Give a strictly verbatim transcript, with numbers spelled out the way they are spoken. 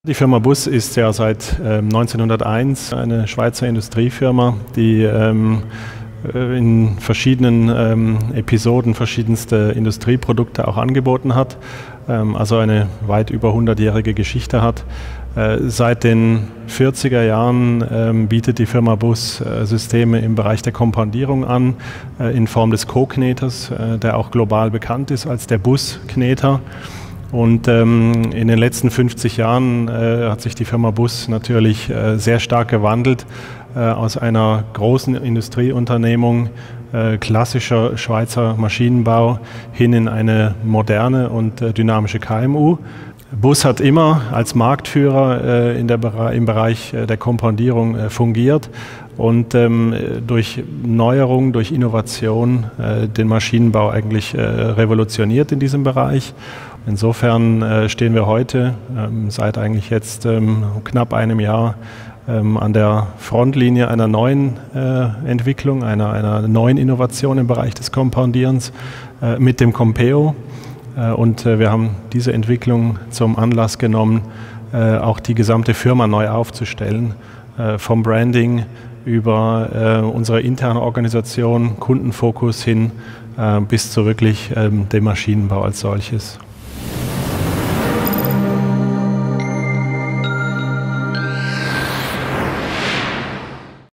Die Firma Buss ist ja seit ähm, neunzehnhunderteins eine Schweizer Industriefirma, die ähm, in verschiedenen ähm, Episoden verschiedenste Industrieprodukte auch angeboten hat, ähm, also eine weit über hundertjährige Geschichte hat. Äh, seit den vierziger Jahren ähm, bietet die Firma Buss äh, Systeme im Bereich der Kompandierung an, äh, in Form des Co-Kneters, äh, der auch global bekannt ist als der Buss-Kneter. Und ähm, in den letzten fünfzig Jahren äh, hat sich die Firma Buss natürlich äh, sehr stark gewandelt, äh, aus einer großen Industrieunternehmung, äh, klassischer Schweizer Maschinenbau, hin in eine moderne und äh, dynamische K M U. Buss hat immer als Marktführer äh, in der, im Bereich äh, der Kompandierung äh, fungiert und ähm, durch Neuerung, durch Innovation äh, den Maschinenbau eigentlich äh, revolutioniert in diesem Bereich. Insofern äh, stehen wir heute ähm, seit eigentlich jetzt ähm, knapp einem Jahr ähm, an der Frontlinie einer neuen äh, Entwicklung, einer, einer neuen Innovation im Bereich des Kompandierens äh, mit dem Compeo. Äh, und äh, wir haben diese Entwicklung zum Anlass genommen, äh, auch die gesamte Firma neu aufzustellen, äh, vom Branding über äh, unsere interne Organisation, Kundenfokus hin äh, bis zu wirklich äh, dem Maschinenbau als solches.